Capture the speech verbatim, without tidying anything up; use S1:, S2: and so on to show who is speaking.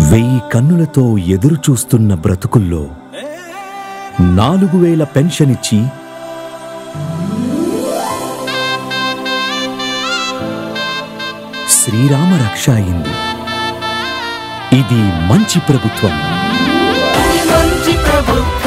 S1: వెయ్యి కన్నులతో ఎదురు చూస్తున్న బ్రతుకుల్లో నాలుగు వేల పెన్షన్ ఇచ్చి శ్రీరామ రక్ష అయింది. ఇది మంచి ప్రభుత్వం.
S2: మంచి ప్రభుత్వం.